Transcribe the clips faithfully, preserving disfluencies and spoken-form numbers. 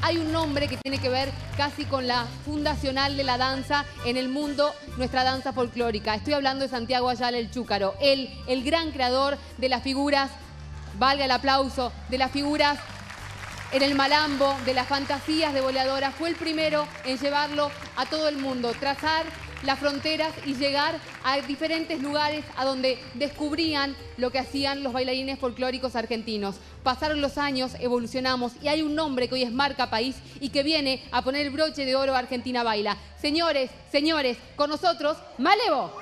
hay un nombre que tiene que ver casi con la fundacional de la danza en el mundo, nuestra danza folclórica. Estoy hablando de Santiago Ayala el Chúcaro, él, el gran creador de las figuras, valga el aplauso, de las figuras en el malambo, de las fantasías de boleadoras. Fue el primero en llevarlo a todo el mundo, trazar las fronteras y llegar a diferentes lugares a donde descubrían lo que hacían los bailarines folclóricos argentinos. Pasaron los años, evolucionamos y hay un nombre que hoy es marca país y que viene a poner el broche de oro a Argentina Baila. Señores, señores, con nosotros, Malevo.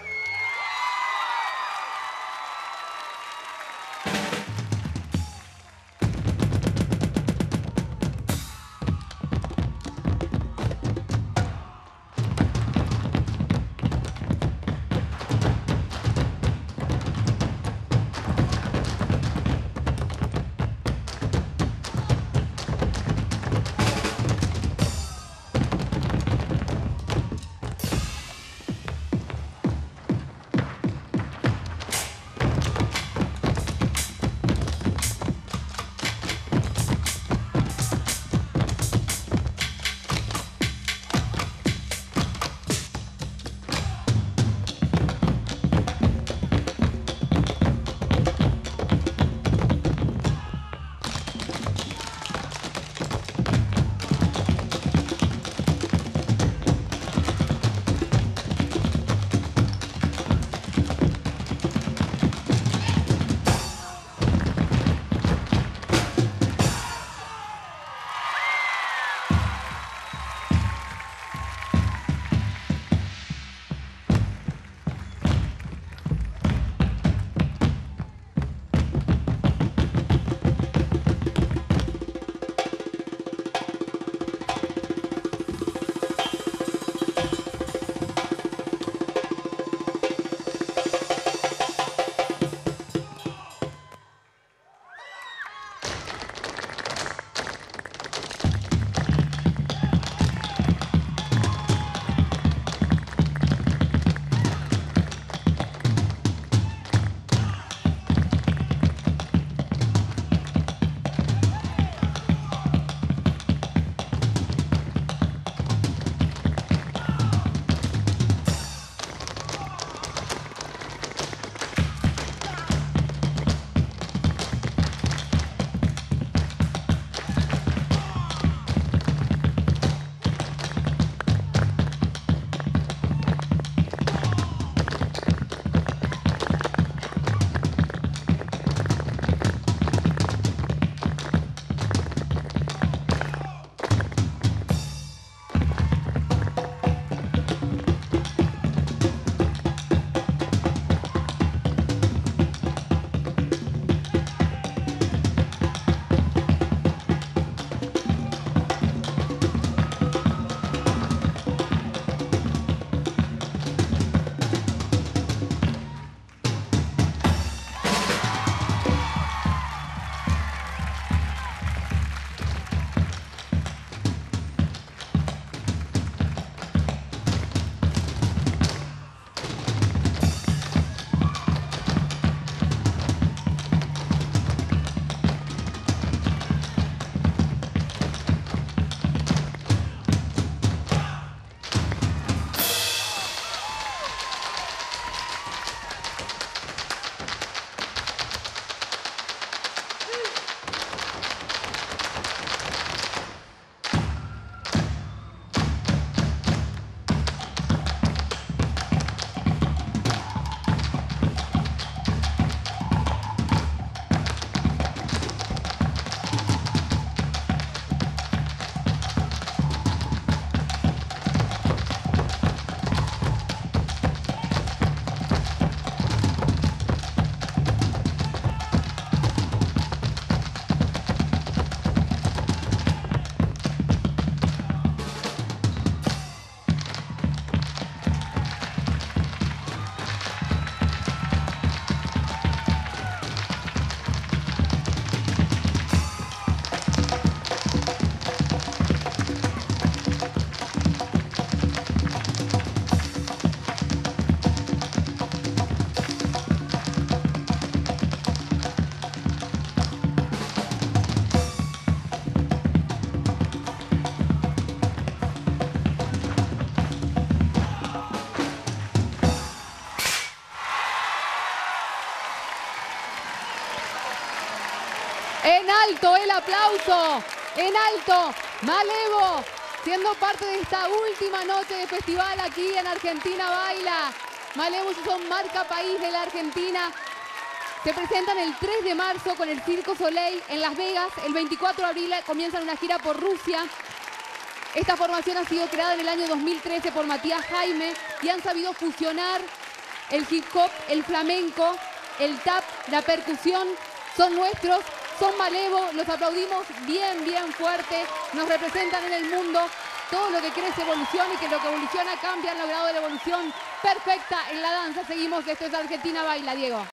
alto el aplauso, en alto, Malevo, siendo parte de esta última noche de festival aquí en Argentina Baila. Malevo son marca país de la Argentina. Se presentan el tres de marzo con el Circo Soleil en Las Vegas. El veinticuatro de abril comienzan una gira por Rusia. Esta formación ha sido creada en el año dos mil trece por Matías Jaime y han sabido fusionar el hip hop, el flamenco, el tap, la percusión. Son nuestros, son Malevo, los aplaudimos bien, bien fuerte. Nos representan en el mundo. Todo lo que crece evoluciona y que lo que evoluciona cambia. Han logrado la evolución perfecta en la danza. Seguimos, esto es Argentina Baila, Diego.